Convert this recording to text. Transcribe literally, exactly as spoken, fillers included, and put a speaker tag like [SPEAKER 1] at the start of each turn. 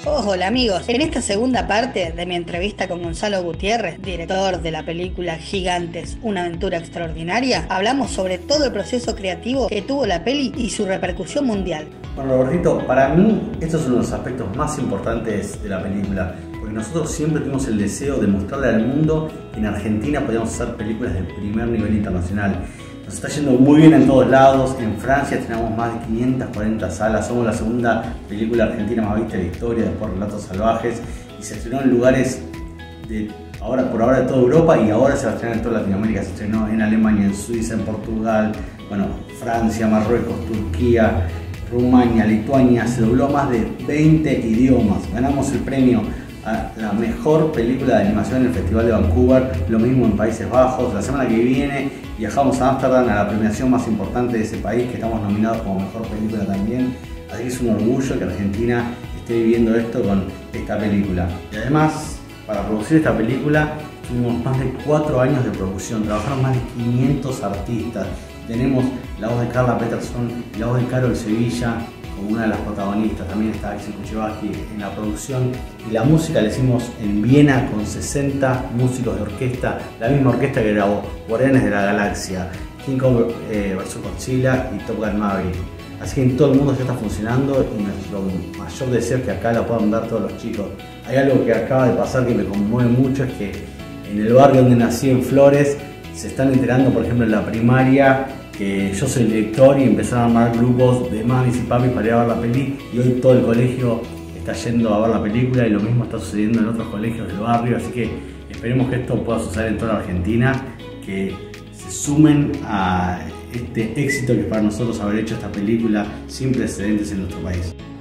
[SPEAKER 1] Hola amigos, en esta segunda parte de mi entrevista con Gonzalo Gutiérrez, director de la película Gigantes, una aventura extraordinaria, hablamos sobre todo el proceso creativo que tuvo la peli y su repercusión mundial.
[SPEAKER 2] Bueno, Robertito, para mí estos son los aspectos más importantes de la película, porque nosotros siempre tuvimos el deseo de mostrarle al mundo que en Argentina podíamos hacer películas de primer nivel internacional. Nos está yendo muy bien en todos lados. En Francia tenemos más de quinientas cuarenta salas, somos la segunda película argentina más vista de la historia después de Relatos Salvajes, y se estrenó en lugares de ahora por ahora de toda Europa, y ahora se va a estrenar en toda Latinoamérica. Se estrenó en Alemania, en Suiza, en Portugal, bueno, Francia, Marruecos, Turquía, Rumania, Lituania. Se dobló a más de veinte idiomas. Ganamos el premio a la mejor película de animación en el Festival de Vancouver, lo mismo en Países Bajos. La semana que viene viajamos a Ámsterdam, a la premiación más importante de ese país, que estamos nominados como mejor película también. Así que es un orgullo que Argentina esté viviendo esto con esta película. Y además, para producir esta película tuvimos más de cuatro años de producción, trabajaron más de quinientos artistas. Tenemos la voz de Carla Peterson y la voz de Carol Sevilla como una de las protagonistas. También está Axel Kuchevsky en la producción, y la música la hicimos en Viena con sesenta músicos de orquesta, la misma orquesta que grabó Guardianes de la Galaxia, King Kong eh, versus Godzilla y Top Gun Maverick. Así que en todo el mundo ya está funcionando, y nuestro mayor deseo es que acá la puedan ver todos los chicos. Hay algo que acaba de pasar que me conmueve mucho, es que en el barrio donde nací, en Flores, se están enterando, por ejemplo, en la primaria, que yo soy el director, y empezaron a armar grupos de mamis y papis para ir a ver la peli, y hoy todo el colegio está yendo a ver la película, y lo mismo está sucediendo en otros colegios del barrio. Así que esperemos que esto pueda suceder en toda la Argentina, que se sumen a este éxito que para nosotros haber hecho esta película sin precedentes en nuestro país.